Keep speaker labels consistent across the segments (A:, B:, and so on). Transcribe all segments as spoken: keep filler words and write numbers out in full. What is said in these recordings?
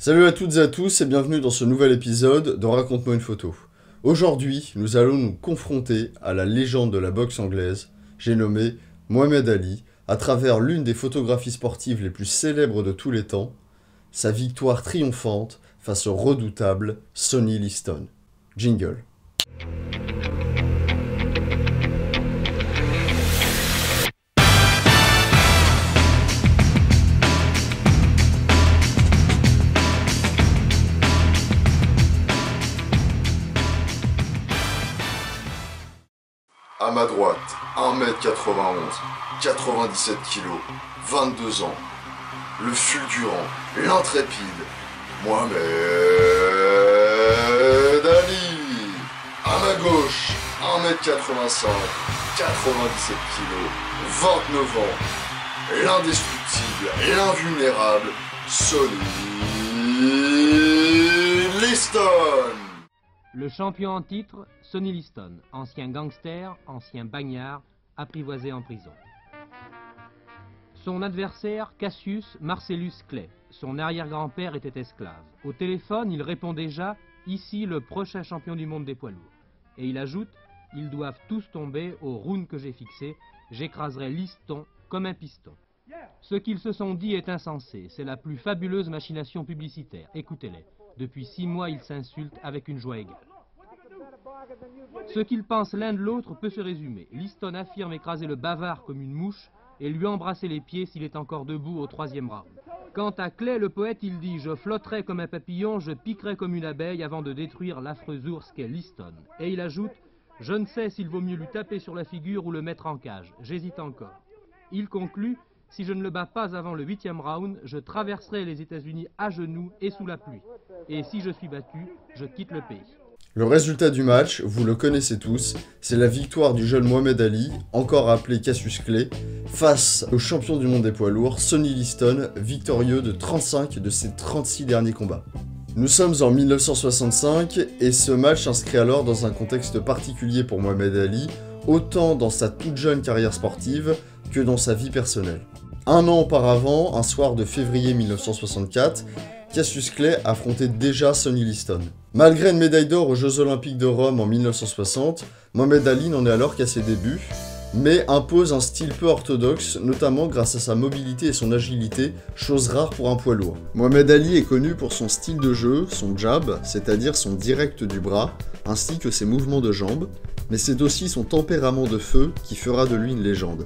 A: Salut à toutes et à tous et bienvenue dans ce nouvel épisode de Raconte-moi une photo. Aujourd'hui, nous allons nous confronter à la légende de la boxe anglaise, j'ai nommé Mohamed Ali, à travers l'une des photographies sportives les plus célèbres de tous les temps, sa victoire triomphante face au redoutable Sonny Liston. Jingle. À ma droite, un mètre quatre-vingt-onze, quatre-vingt-dix-sept kilos, vingt-deux ans. Le fulgurant, l'intrépide, Mohamed Ali. À ma gauche, un mètre quatre-vingt-cinq, quatre-vingt-dix-sept kilos, vingt-neuf ans. L'indestructible, l'invulnérable, Sonny Liston.
B: Le champion en titre, Sonny Liston, ancien gangster, ancien bagnard, apprivoisé en prison. Son adversaire, Cassius Marcellus Clay. Son arrière-grand-père était esclave. Au téléphone, il répond déjà « Ici, le prochain champion du monde des poids lourds ». Et il ajoute « Ils doivent tous tomber au round que j'ai fixé. J'écraserai Liston comme un piston ». Ce qu'ils se sont dit est insensé. C'est la plus fabuleuse machination publicitaire. Écoutez-les. Depuis six mois, ils s'insultent avec une joie égale. Ce qu'ils pensent l'un de l'autre peut se résumer. Liston affirme écraser le bavard comme une mouche et lui embrasser les pieds s'il est encore debout au troisième round. Quant à Clay, le poète, il dit « Je flotterai comme un papillon, je piquerai comme une abeille avant de détruire l'affreux ours qu'est Liston. » Et il ajoute « Je ne sais s'il vaut mieux lui taper sur la figure ou le mettre en cage. J'hésite encore. » Il conclut « Si je ne le bats pas avant le huitième round, je traverserai les États-Unis à genoux et sous la pluie. Et si je suis battu, je quitte le pays. »
A: Le résultat du match, vous le connaissez tous, c'est la victoire du jeune Mohamed Ali, encore appelé Cassius Clay, face au champion du monde des poids lourds, Sonny Liston, victorieux de trente-cinq de ses trente-six derniers combats. Nous sommes en mille neuf cent soixante-cinq et ce match s'inscrit alors dans un contexte particulier pour Mohamed Ali, autant dans sa toute jeune carrière sportive que dans sa vie personnelle. Un an auparavant, un soir de février mille neuf cent soixante-quatre, Cassius Clay affrontait déjà Sonny Liston. Malgré une médaille d'or aux Jeux Olympiques de Rome en mille neuf cent soixante, Mohamed Ali n'en est alors qu'à ses débuts, mais impose un style peu orthodoxe, notamment grâce à sa mobilité et son agilité, chose rare pour un poids lourd. Mohamed Ali est connu pour son style de jeu, son jab, c'est-à-dire son direct du bras, ainsi que ses mouvements de jambes, mais c'est aussi son tempérament de feu qui fera de lui une légende.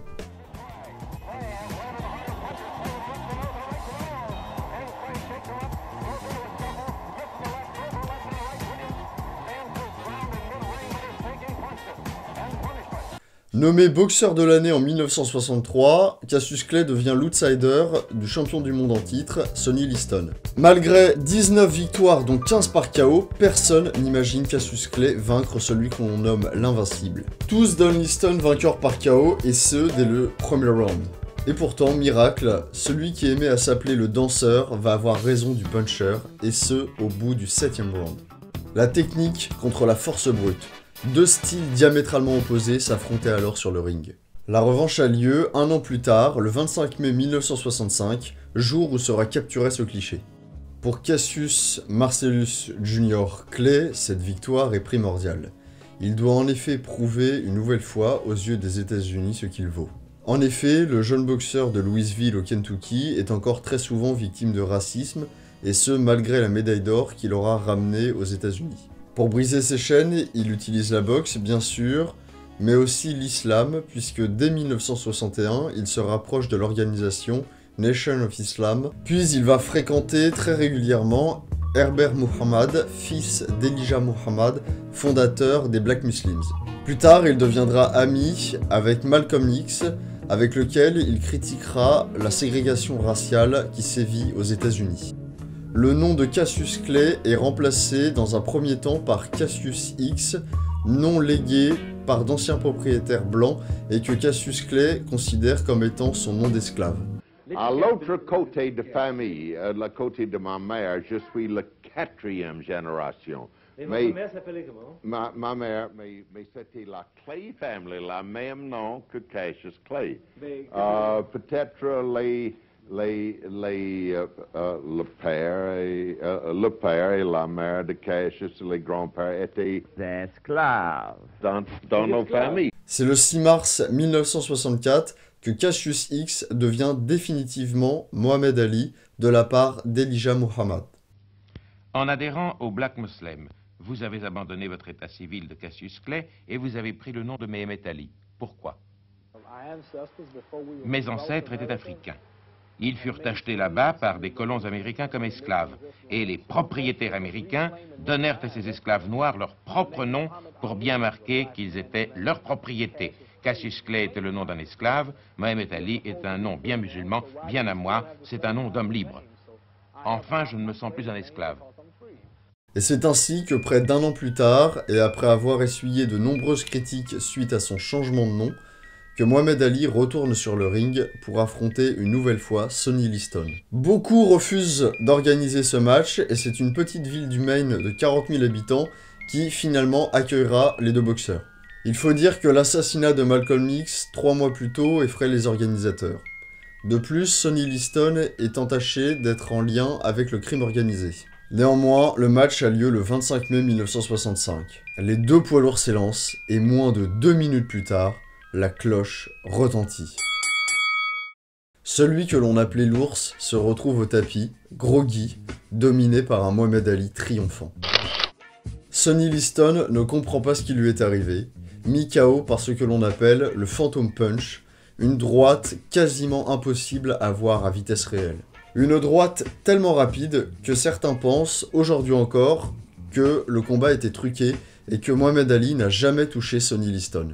A: Nommé boxeur de l'année en mille neuf cent soixante-trois, Cassius Clay devient l'outsider du champion du monde en titre, Sonny Liston. Malgré dix-neuf victoires dont quinze par K O, personne n'imagine Cassius Clay vaincre celui qu'on nomme l'invincible. Tous donnent Liston vainqueur par K O et ce dès le premier round. Et pourtant, miracle, celui qui aimait à s'appeler le danseur va avoir raison du puncher, et ce au bout du septième round. La technique contre la force brute. Deux styles diamétralement opposés s'affrontaient alors sur le ring. La revanche a lieu un an plus tard, le vingt-cinq mai mille neuf cent soixante-cinq, jour où sera capturé ce cliché. Pour Cassius Marcellus Junior Clay, cette victoire est primordiale. Il doit en effet prouver une nouvelle fois aux yeux des États-Unis ce qu'il vaut. En effet, le jeune boxeur de Louisville au Kentucky est encore très souvent victime de racisme, et ce malgré la médaille d'or qu'il aura ramenée aux États-Unis. Pour briser ses chaînes, il utilise la boxe, bien sûr, mais aussi l'islam, puisque dès mille neuf cent soixante et un, il se rapproche de l'organisation Nation of Islam, puis il va fréquenter très régulièrement Herbert Muhammad, fils d'Elijah Muhammad, fondateur des Black Muslims. Plus tard, il deviendra ami avec Malcolm X, avec lequel il critiquera la ségrégation raciale qui sévit aux États-Unis. Le nom de Cassius Clay est remplacé dans un premier temps par Cassius X, nom légué par d'anciens propriétaires blancs et que Cassius Clay considère comme étant son nom d'esclave.
C: À l'autre côté de famille, euh, le côté de ma mère, je suis la quatrième génération.
D: Et
C: Mais
D: votre mère s'appelait comment?
C: ma, ma mère, mais, mais c'était la Clay family, la même nom que Cassius Clay.
D: Mais,
C: Euh, Peut-être les, Les, les, euh, euh, le père et, euh, le père et la mère de Cassius, les grands-pères étaient
D: des esclaves
C: dans, dans nos familles.
A: C'est le six mars mille neuf cent soixante-quatre que Cassius X devient définitivement Mohamed Ali de la part d'Elijah Muhammad.
E: En adhérant au Black Muslim, vous avez abandonné votre état civil de Cassius Clay et vous avez pris le nom de Mohamed Ali. Pourquoi? Mes ancêtres étaient africains. Ils furent achetés là-bas par des colons américains comme esclaves. Et les propriétaires américains donnèrent à ces esclaves noirs leur propre nom pour bien marquer qu'ils étaient leur propriété. Cassius Clay était le nom d'un esclave, Mohamed Ali est un nom bien musulman, bien à moi, c'est un nom d'homme libre. Enfin, je ne me sens plus un esclave.
A: Et c'est ainsi que près d'un an plus tard, et après avoir essuyé de nombreuses critiques suite à son changement de nom, que Mohamed Ali retourne sur le ring pour affronter une nouvelle fois Sonny Liston. Beaucoup refusent d'organiser ce match, et c'est une petite ville du Maine de quarante mille habitants qui finalement accueillera les deux boxeurs. Il faut dire que l'assassinat de Malcolm X, trois mois plus tôt, effraie les organisateurs. De plus, Sonny Liston est entaché d'être en lien avec le crime organisé. Néanmoins, le match a lieu le vingt-cinq mai mille neuf cent soixante-cinq. Les deux poids lourds s'élancent, et moins de deux minutes plus tard, la cloche retentit. Celui que l'on appelait l'ours se retrouve au tapis, groggy, dominé par un Mohamed Ali triomphant. Sonny Liston ne comprend pas ce qui lui est arrivé, mis K O par ce que l'on appelle le Phantom Punch, une droite quasiment impossible à voir à vitesse réelle. Une droite tellement rapide que certains pensent, aujourd'hui encore, que le combat était truqué et que Mohamed Ali n'a jamais touché Sonny Liston.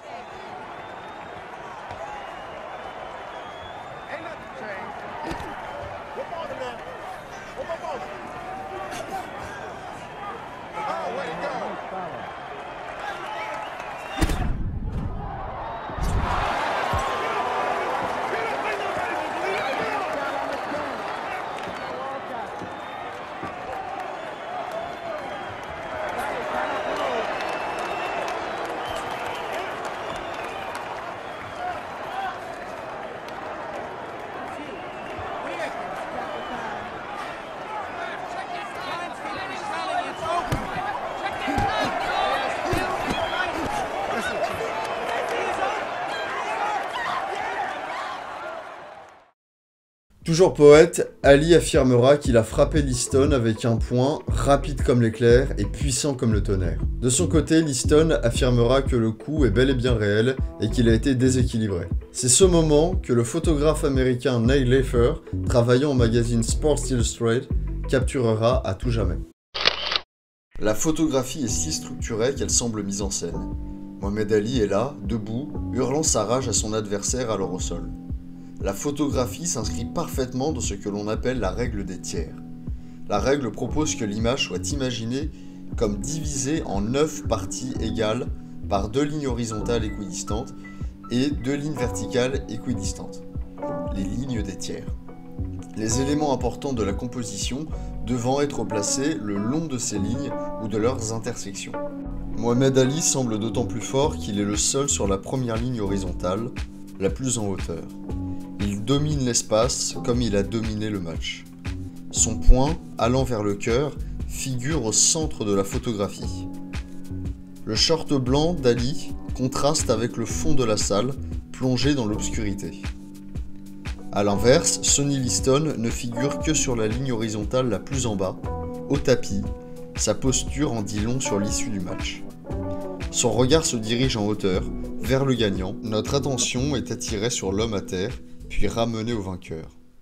A: Toujours poète, Ali affirmera qu'il a frappé Liston avec un poing rapide comme l'éclair et puissant comme le tonnerre. De son côté, Liston affirmera que le coup est bel et bien réel et qu'il a été déséquilibré. C'est ce moment que le photographe américain Neil Leifer, travaillant au magazine Sports Illustrated, capturera à tout jamais. La photographie est si structurée qu'elle semble mise en scène. Mohamed Ali est là, debout, hurlant sa rage à son adversaire alors au sol. La photographie s'inscrit parfaitement dans ce que l'on appelle la règle des tiers. La règle propose que l'image soit imaginée comme divisée en neuf parties égales par deux lignes horizontales équidistantes et deux lignes verticales équidistantes, les lignes des tiers. Les éléments importants de la composition devant être placés le long de ces lignes ou de leurs intersections. Mohamed Ali semble d'autant plus fort qu'il est le seul sur la première ligne horizontale, la plus en hauteur. Il domine l'espace comme il a dominé le match. Son poing, allant vers le cœur, figure au centre de la photographie. Le short blanc d'Ali contraste avec le fond de la salle, plongé dans l'obscurité. A l'inverse, Sonny Liston ne figure que sur la ligne horizontale la plus en bas, au tapis. Sa posture en dit long sur l'issue du match. Son regard se dirige en hauteur, vers le gagnant. Notre attention est attirée sur l'homme à terre, puis ramené au vainqueur.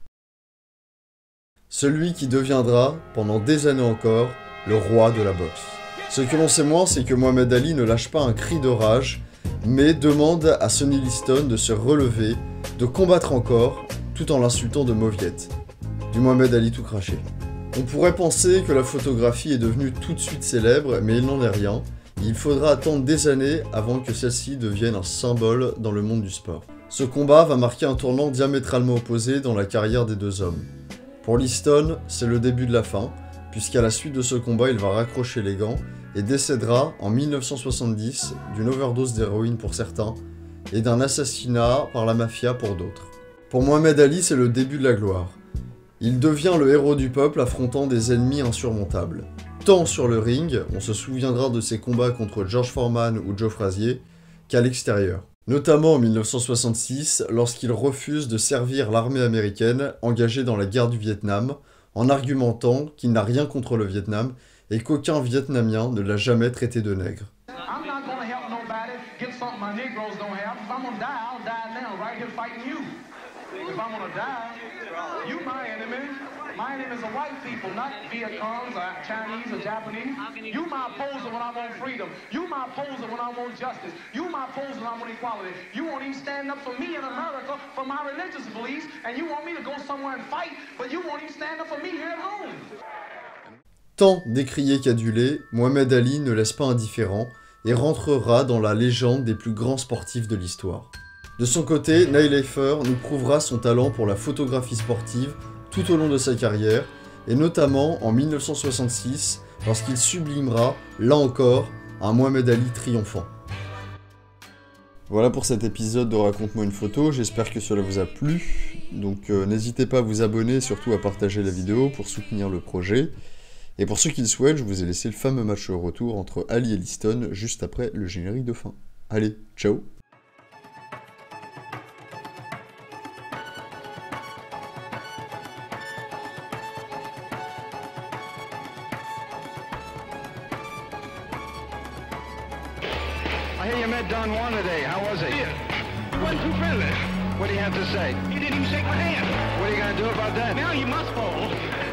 A: Celui qui deviendra, pendant des années encore, le roi de la boxe. Ce que l'on sait moins, c'est que Mohamed Ali ne lâche pas un cri de rage, mais demande à Sonny Liston de se relever, de combattre encore, tout en l'insultant de mauviette. Du Mohamed Ali tout craché. On pourrait penser que la photographie est devenue tout de suite célèbre, mais il n'en est rien. Il faudra attendre des années avant que celle-ci devienne un symbole dans le monde du sport. Ce combat va marquer un tournant diamétralement opposé dans la carrière des deux hommes. Pour Liston, c'est le début de la fin, puisqu'à la suite de ce combat, il va raccrocher les gants et décédera en mille neuf cent soixante-dix d'une overdose d'héroïne pour certains et d'un assassinat par la mafia pour d'autres. Pour Mohamed Ali, c'est le début de la gloire. Il devient le héros du peuple affrontant des ennemis insurmontables. Tant sur le ring, on se souviendra de ses combats contre George Foreman ou Joe Frazier, qu'à l'extérieur. Notamment en mille neuf cent soixante-six, lorsqu'il refuse de servir l'armée américaine engagée dans la guerre du Vietnam, en argumentant qu'il n'a rien contre le Vietnam et qu'aucun Vietnamien ne l'a jamais traité de nègre.
D: My enemy is a white people, not Viet Congs or Chinese or Japanese. You my opposer when I want freedom. You my opposer when I want justice. You my opposer when I want equality. You won't even stand up for me in America for my religious beliefs, and you want me to go somewhere and fight, but you won't even stand up for me here at home.
A: Tant décrié qu'adulé, Mohamed Ali ne laisse pas indifférent et rentrera dans la légende des plus grands sportifs de l'histoire. De son côté, Neil Leifer nous prouvera son talent pour la photographie sportive tout au long de sa carrière, et notamment en mille neuf cent soixante-six, lorsqu'il sublimera, là encore, un Mohamed Ali triomphant. Voilà pour cet épisode de Raconte-moi une photo, j'espère que cela vous a plu, donc euh, n'hésitez pas à vous abonner et surtout à partager la vidéo pour soutenir le projet. Et pour ceux qui le souhaitent, je vous ai laissé le fameux match retour entre Ali et Liston juste après le générique de fin. Allez, ciao!
F: I hear you met Don Juan today. How was he?
G: Yeah. He wasn't too friendly.
F: What do you have to say?
G: He didn't even shake my hand.
F: What are you going to do about that?
G: Now you must fall.